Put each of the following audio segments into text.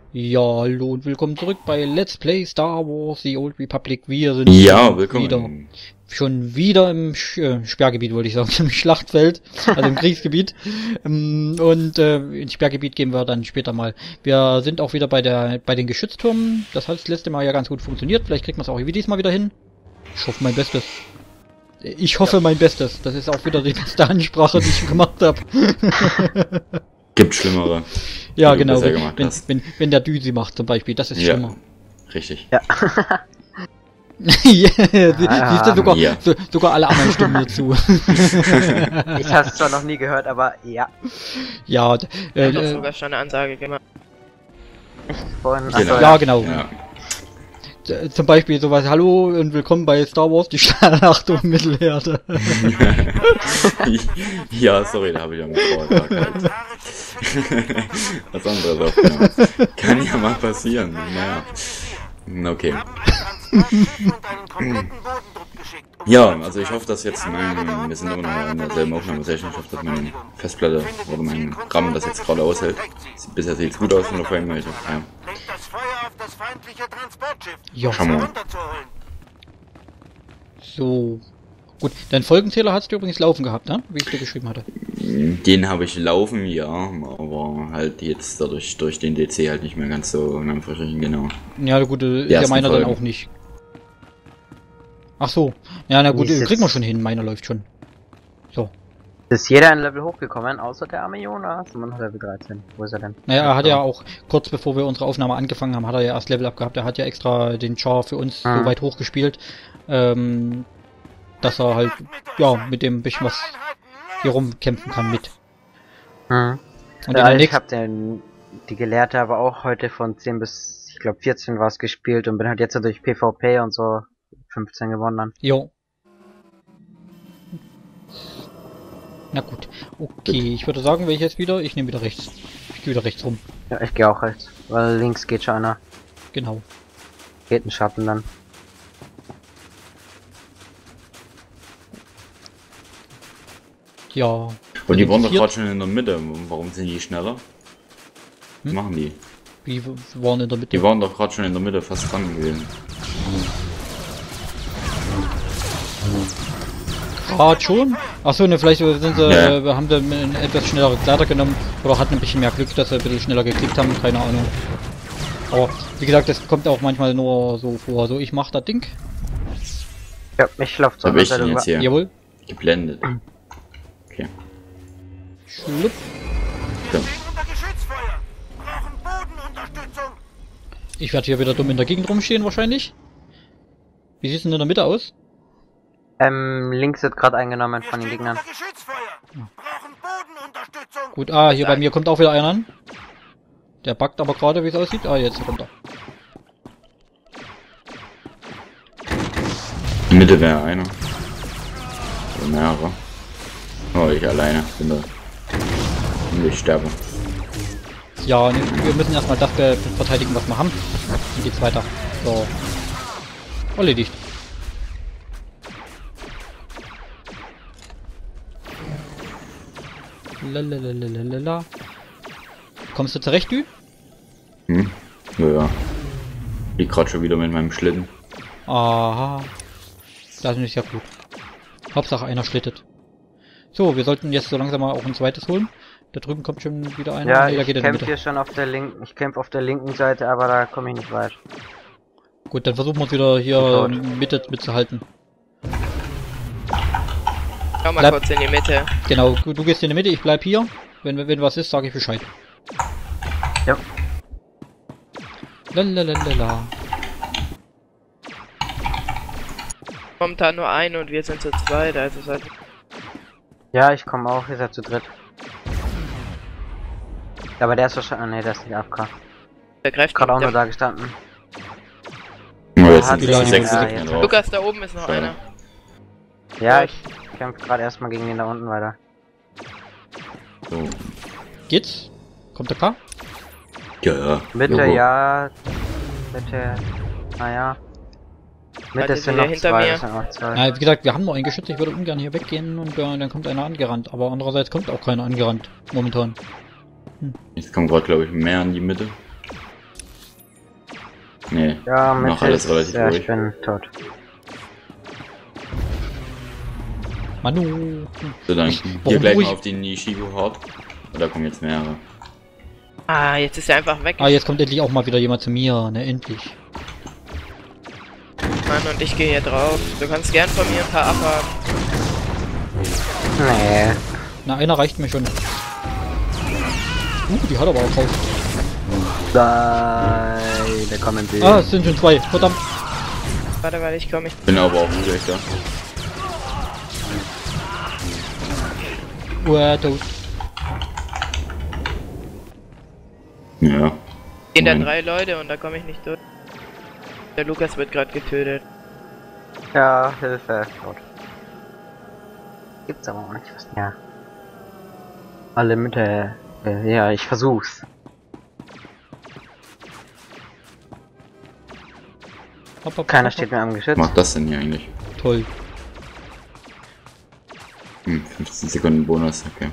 Ja, hallo und willkommen zurück bei Let's Play Star Wars The Old Republic. Wir sind schon wieder im Sperrgebiet, wollte ich sagen, im Schlachtfeld, also im Kriegsgebiet. Ins Sperrgebiet gehen wir dann später mal. Wir sind auch wieder bei den Geschütztürmen. Das hat das letzte Mal ja ganz gut funktioniert. Vielleicht kriegt man es auch wie diesmal wieder hin. Ich hoffe mein Bestes. Ich hoffe mein Bestes. Das ist auch wieder die beste Ansprache, die ich gemacht habe. Gibt schlimmere. Ja, genau. Wenn der Düsi macht zum Beispiel, das ist schlimmer. Richtig. Ja. Siehst du, sogar alle anderen stimmen mir zu. Ich hab's zwar noch nie gehört, aber ja. Ja, ich hab sogar schon eine Ansage gemacht. Ja, genau. Ja. Zum Beispiel sowas, hallo und willkommen bei Star Wars, die Schlacht um Mittelerde. Ja, sorry, da habe ich am Vortag halt. Was anderes aufgenommen. Kann ja mal passieren, naja. Okay. Ja, also ich hoffe, dass jetzt wir sind immer noch in derselben Aufnahmesession, ich hoffe, dass meine Festplatte oder mein RAM das jetzt gerade aushält. Bisher sieht es gut aus von der Frame, weil ich ja. Ja. So. Gut, dein Folgenzähler hast du übrigens laufen gehabt, ne? Wie ich dir geschrieben hatte. Den habe ich laufen, ja, aber halt jetzt dadurch durch den DC halt nicht mehr ganz so in Anführungsstrichen, genau. Ja, gut, ist ja meiner dann auch nicht. Ach so. Ja, na gut, kriegen wir schon hin, meiner läuft schon. So. Ist jeder ein Level hochgekommen, außer der arme Jonas? Und man hat Level 13. Wo ist er denn? Naja, er hat ja auch, kurz bevor wir unsere Aufnahme angefangen haben, hat er ja erst Level up gehabt. Er hat ja extra den Char für uns so weit hochgespielt, dass er halt, ja, mit dem bisschen was hier rumkämpfen kann mit. Und ja, ich hab die Gelehrte aber auch heute von 10 bis, ich glaube 14 was gespielt und bin halt jetzt durch PvP und so 15 gewonnen. Jo. Na gut. Okay, ich würde sagen, ich jetzt wieder, ich nehme wieder rechts. Ich gehe wieder rechts rum. Ja, ich gehe auch rechts, weil links geht schon einer. Genau. Geht ein Schatten dann. Ja. Und die waren doch gerade schon in der Mitte. Warum sind die schneller? Was machen die? Wie waren in der Mitte? Die waren doch gerade schon in der Mitte fast dran gewesen. Gerade schon? Achso, ne, vielleicht sind sie, wir haben ein etwas schnellere Kleider genommen oder hatten ein bisschen mehr Glück, dass wir ein bisschen schneller geklickt haben, keine Ahnung. Aber wie gesagt, das kommt auch manchmal nur so vor. So, ich mach das Ding. Ja, mich läuft so. Hab ich den jetzt hier Jawohl. Geblendet. Okay. Schlupp. Ja. Ich werde hier wieder dumm in der Gegend rumstehen wahrscheinlich. Wie sieht's denn in der Mitte aus? Links wird gerade eingenommen von den Gegnern. Gut, hier bei mir kommt auch wieder einer an. Der buggt aber gerade, wie es aussieht. Jetzt kommt er. In der Mitte wäre einer. Oder mehrere. Oh, ich alleine bin da. Und ich sterbe. Ja, wir müssen erstmal das verteidigen, was wir haben. Dann geht's weiter. So. Erledigt. Lalalala. Kommst du zurecht, du? Ja. Ich gerade schon wieder mit meinem Schlitten. Aha. Das ist ja gut. Hauptsache einer schlittet. So, wir sollten jetzt so langsam mal auch ein zweites holen. Da drüben kommt schon wieder einer. Ja, nee, ich kämpfe hier schon auf der linken. Ich kämpfe auf der linken Seite, aber da komme ich nicht weit. Gut, dann versuchen wir uns wieder hier Mitte mitzuhalten. Schau mal kurz in die Mitte. Genau, du gehst in die Mitte, ich bleib hier. Wenn was ist, sage ich Bescheid. Ja. Lalalala. Kommt da nur ein und wir sind zu zweit, also halt. Ja, ich komme auch, ihr seid zu dritt. Aber der ist wahrscheinlich. Ne, der ist nicht AFK. Der greift gerade auch nur da gestanden. Oh, jetzt sind die 6 drauf. Lukas, da oben ist noch einer. Ja, ich kämpfe gerade erstmal gegen den da unten weiter. So. Geht's? Kommt der K? Ja. Mitte, ja. Mitte. Naja. Mitte sind noch zwei, das sind noch zwei. Ja, wie gesagt, wir haben noch ein Geschütz, ich würde ungern hier weggehen und dann kommt einer angerannt. Aber andererseits kommt auch keiner angerannt, momentan. Jetzt kommt gerade, glaube ich, mehr in die Mitte. Nee, ja, noch alles relativ ja, ruhig. Ich bin tot. Manu. So, dann hier gleich mal auf den Nishigo haut. Oder kommen jetzt mehrere? Ah, jetzt ist er einfach weg. Ah, jetzt kommt endlich auch mal wieder jemand zu mir, ne, endlich. Mann, und ich gehe hier drauf. Du kannst gern von mir ein paar abhaben. Nee. Na, einer reicht mir schon. Die hat aber auch drauf. Nein, da kommen sie. Ah, es sind schon 2, verdammt. Warte, ich komme. Bin aber auch gleich da. Tot. Ja. Gehen da 3 Leute und da komme ich nicht durch. Der Lukas wird gerade getötet. Ja, Hilfe. Tot. Gibt's aber auch nicht was. Ja. Alle Mitte. Ja, ich versuch's. Keiner steht mehr am Geschütz. Was macht das denn hier eigentlich? Toll. 15 Sekunden Bonus, okay.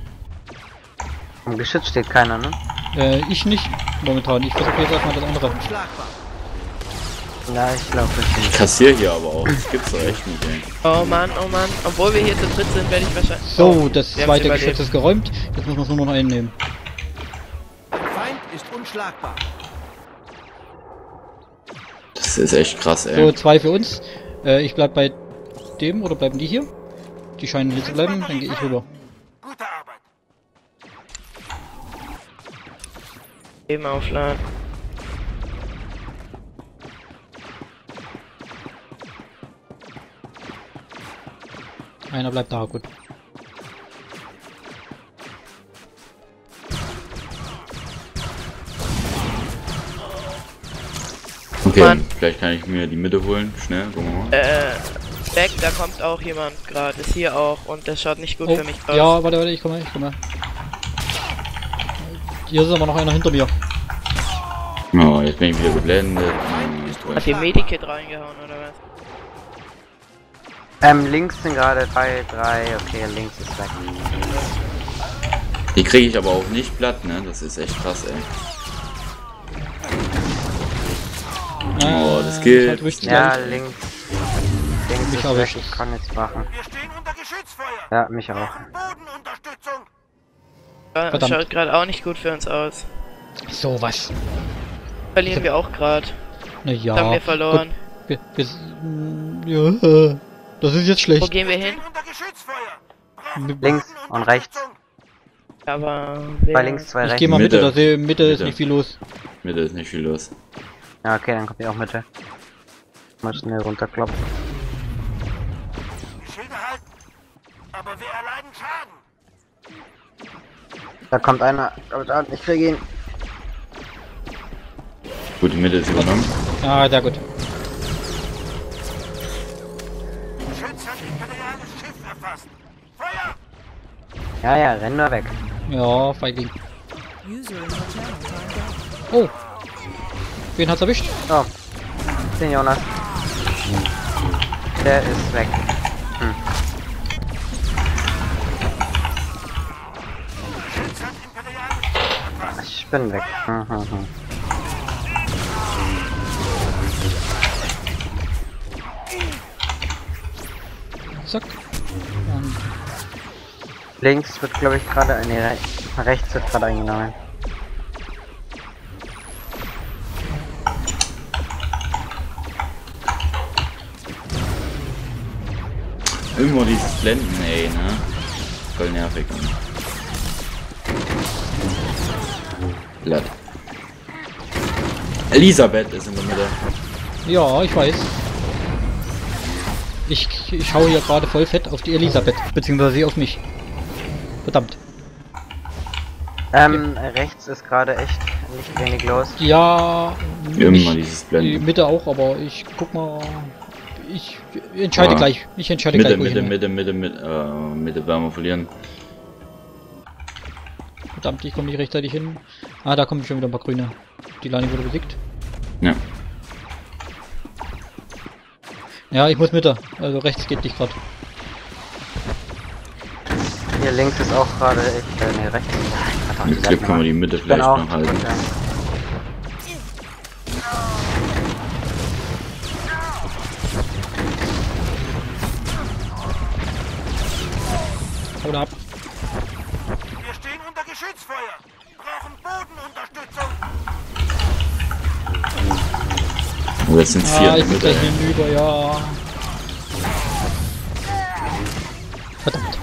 Am Geschütz steht keiner, ne? Ich nicht. Momentan. Ich versuche jetzt erstmal das andere. Ja, ich glaube nicht. Ich kassiere hier aber auch. Das gibt's doch echt nicht, ey. Oh Mann. Obwohl wir hier zu dritt sind, werde ich wahrscheinlich... So, das wir zweite Geschütz ist geräumt. Jetzt muss man es nur noch einnehmen. Feind ist unschlagbar. Das ist echt krass, ey. So, 2 für uns. Ich bleib bei dem, oder bleiben die hier? Die scheinen hier zu bleiben, dann gehe ich rüber. Gute Arbeit. Eben aufladen. Einer bleibt da, gut. Okay, Mann. vielleicht kann ich mir die Mitte holen. Schnell, gucken wir mal. Weg, da kommt auch jemand gerade. Ist hier auch und das schaut nicht gut Oh, für mich aus. ja, warte, ich komme. Hier ist aber noch einer hinter mir. Oh, jetzt bin ich wieder geblendet. Hat die Medikit reingehauen oder was? Links sind gerade 3, okay, links ist weg. Die kriege ich aber auch nicht platt, ne? Das ist echt krass, ey. Oh, das geht. Halt richtig Ja, leicht. links Mich ist erwischt. weg, ich kann nichts machen. Wir stehen unter Geschützfeuer. Ja, mich auch. Bodenunterstützung. Ja, das Verdammt. schaut gerade auch nicht gut für uns aus. So was. Verlieren wir auch gerade. Naja. Haben wir verloren. Gut, ja, das ist jetzt Wo schlecht. gehen wir hin? Stehen unter Geschützfeuer. Links und rechts. Aber Bei links 2 Ich rechts. gehe mal Mitte, Mitte. Mitte ist Mitte. nicht viel los. Mitte ist nicht viel los. Ja, okay, dann kommt ihr auch Mitte. Mal schnell runterkloppen. Die Schilde halten. Aber wir erleiden Schaden. Da kommt einer. Ich kriege ihn. Gut, die Mitte ist übernommen. Ah, sehr gut. Schütz hat imperiales Schiff erfasst. Feuer! Ja, renn nur weg. Ja, Feigling. Oh. Wen hat's erwischt? Oh. Den Jonas. Der ist weg. Schütz hat imperiales Schiff erfasst. Ich bin weg. Zack. Links wird, glaube ich, gerade. Nee, rechts wird gerade eingenommen. Irgendwo dieses Blenden, ey, ne? Voll nervig. Ne? Blatt. Elisabeth ist in der Mitte. Ja, ich weiß. Ich schaue hier gerade voll fett auf die Elisabeth, beziehungsweise sie auf mich. Verdammt. Rechts ist gerade echt nicht wenig los. Ja, Immer dieses die Blenden. Mitte auch, aber ich guck mal. Ich entscheide Ja. gleich. Ich entscheide Mitte, gleich, wo ich Mitte, hin. Mitte werden wir verlieren. Verdammt, ich komme nicht rechtzeitig hin. Ah, da kommen schon wieder ein paar Grüne. Die Lani wurde besiegt. Ja. Ja, ich muss Mitte. Also rechts geht nicht gerade. Hier links ist auch gerade echt. Nee, rechts. Mit Glück kann man die Mitte Ich bin vielleicht auch. noch halten. Hol ab. Wir stehen unter Geschützfeuer. Brauchen Bodenunterstützung. Oh, jetzt sind 4. Ich bin gleich hinüber, ja. Verdammt.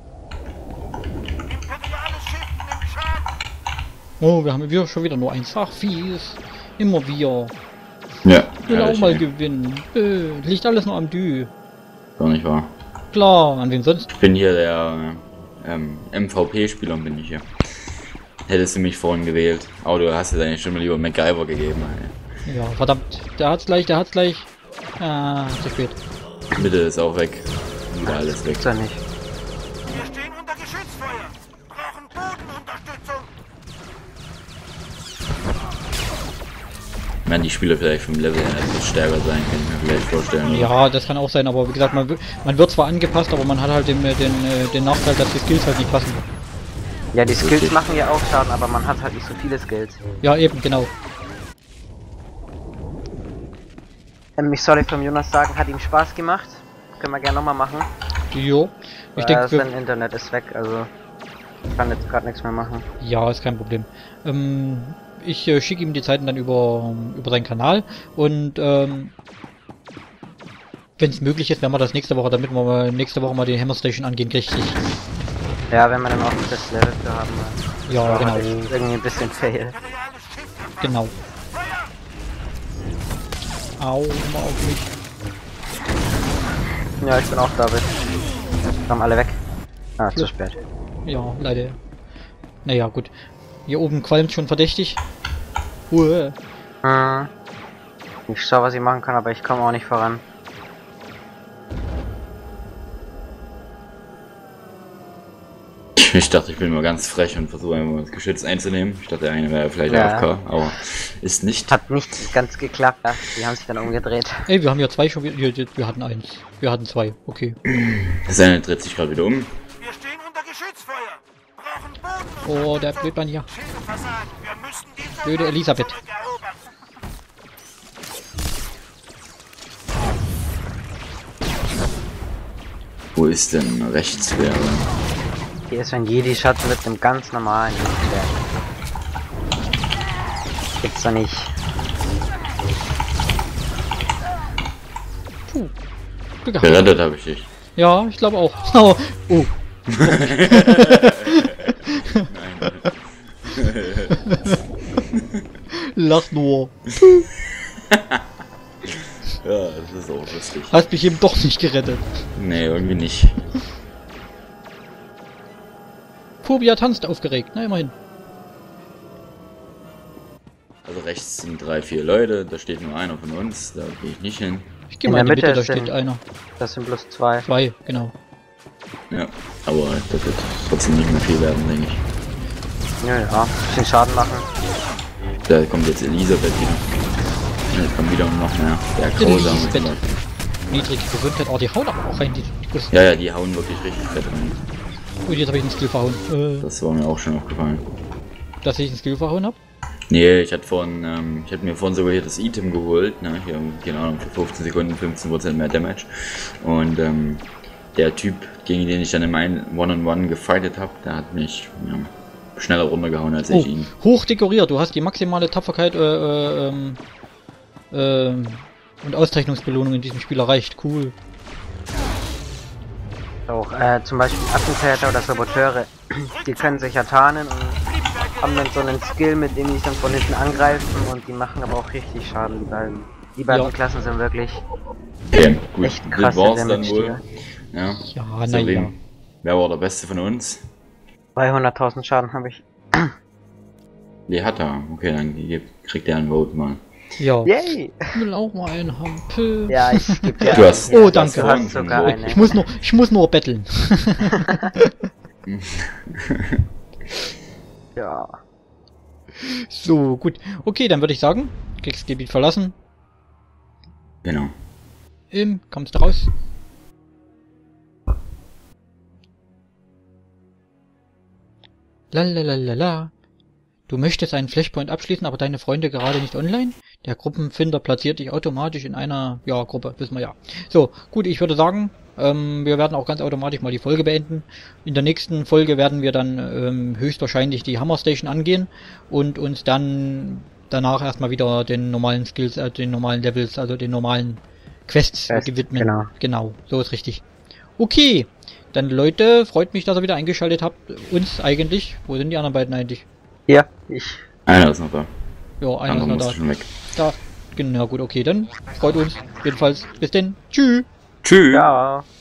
Imperiales Schiff nimmt Schaden. Oh, wir haben schon wieder nur eins. Ach, fies. Immer wir. Ja. Ich will auch mal gewinnen. Liegt alles nur am Dü. Gar nicht wahr. Klar, an wen sonst? Ich bin hier der MVP-Spieler und bin ich hier. Hättest du mich vorhin gewählt. Aber du hast ja deine Stimme lieber MacGyver gegeben. Alter. Ja, verdammt. Der hat's gleich. Ah, zu spät. Mitte ist auch weg. Wieder alles weg. Ist er nicht. Wir stehen unter Geschützfeuer. Brauchen Bodenunterstützung. Werden die Spieler vielleicht vom Level her etwas stärker sein, kann ich mir vielleicht vorstellen. Oder? Ja, das kann auch sein, aber wie gesagt, man wird zwar angepasst, aber man hat halt den Nachteil, dass die Skills halt nicht passen. Ja, die Skills machen ja auch Schaden, aber man hat halt nicht so viele Skills. Ja, eben, genau. Ich soll vom Jonas sagen, hat ihm Spaß gemacht. Können wir gerne nochmal machen. Jo. Ich denke, sein Internet ist weg, also ich kann jetzt gerade nichts mehr machen. Ja, ist kein Problem. Ich schicke ihm die Zeiten dann über seinen Kanal und wenn es möglich ist, werden wir das nächste Woche, damit wir nächste Woche mal den Hammer Station angehen, richtig. Ja, wenn wir dann auch das Level für haben. Ja, genau. Irgendwie ein bisschen fail. Genau. Au, mal auf mich. Ja, ich bin auch da, bitte. Kommen alle weg. Ah, zu spät. Ja, leider. Naja, gut. Hier oben qualmt schon verdächtig. Uah. Ich schau, was ich machen kann, aber ich komme auch nicht voran. Ich dachte, ich bin mal ganz frech und versuche einfach das Geschütz einzunehmen. Ich dachte, der eine wäre vielleicht AFK, aber ist nicht. Hat nicht ganz geklappt, ja. Die haben sich dann umgedreht. Ey, wir haben ja zwei schon wieder. Wir hatten eins. Wir hatten zwei, okay. Das eine dreht sich gerade wieder um. Wir stehen unter Geschützfeuer. Brauchen Boden. Oh, der Blödmann hier. Schiffe versagen. Wir müssen die Blöde Elisabeth. zurückerobern. Wo ist denn rechts wäre? Hier ist ein Jedi-Schatz mit einem ganz normalen Lichtschwert. Gibt's da nicht. Puh. Glück gehabt. Gerettet habe ich dich. Ja, ich glaube auch. Oh. Oh. Nein. Lach nur. Ja, das ist auch lustig. Hast mich eben doch nicht gerettet. Nee, irgendwie nicht. Phobia tanzt aufgeregt, na immerhin. Also rechts sind 3, 4 Leute, da steht nur einer von uns, da gehe ich nicht hin. Ich gehe mal in die Mitte, da steht einer. Das sind bloß 2. 2, genau. Ja, aber das wird trotzdem nicht mehr viel werden, denke ich. Ja, bisschen Schaden machen. Da kommt jetzt Elisabeth wieder. Ja, kommt wieder noch mehr. Der grausam. Niedrige Gesundheit, oh, die hauen aber auch rein, die Ja, die hauen wirklich richtig fett rein. Ui, jetzt habe ich einen Skill verhauen. Das war mir auch schon aufgefallen. Dass ich einen Skill verhauen habe? Nee, ich hatte mir vorhin sogar hier das Item geholt, ne, hier, genau, für 15 Sekunden 15% mehr Damage. Und der Typ, gegen den ich dann in meinem One-on-One gefightet habe, der hat mich schneller runtergehauen als ich ihn. Hoch dekoriert, du hast die maximale Tapferkeit und Auszeichnungsbelohnung in diesem Spiel erreicht. Cool. Auch zum Beispiel Attentäter oder Saboteure, die können sich ja tarnen und haben dann so einen Skill, mit dem die dann von hinten angreifen und die machen aber auch richtig Schaden. Die beiden Klassen sind wirklich Gut, echt krass. Dann wohl. Ja, na ja. Wer war der Beste von uns? 200.000 Schaden habe ich. Die hat er. Okay, dann kriegt er ein Vote mal. Ja. Yay! Ich will auch mal einen Hampel. Ja, ich geb dir Du hast, oh, danke. Du hast sogar eine. Ich muss nur betteln. Ja. So, gut. Okay, dann würde ich sagen, Kriegsgebiet verlassen. Genau. Kommst du raus? Lalalala. Du möchtest einen Flashpoint abschließen, aber deine Freunde gerade nicht online? Der Gruppenfinder platziert dich automatisch in einer, Gruppe, wissen wir ja. So, gut, ich würde sagen, Wir werden auch ganz automatisch mal die Folge beenden. In der nächsten Folge werden wir dann höchstwahrscheinlich die Hammer Station angehen und uns dann danach erstmal wieder den normalen Skills, den normalen Levels, also den normalen Quests widmen. Genau, so ist richtig. Okay, dann Leute, freut mich, dass ihr wieder eingeschaltet habt. Uns eigentlich. Wo sind die anderen beiden eigentlich? Ja, ich. Einer ist noch da. Ja, einer ist noch da. Schon weg. Da. Genau, gut, okay, dann freut uns. Jedenfalls, bis denn. Tschüss. Tschüss. Ja.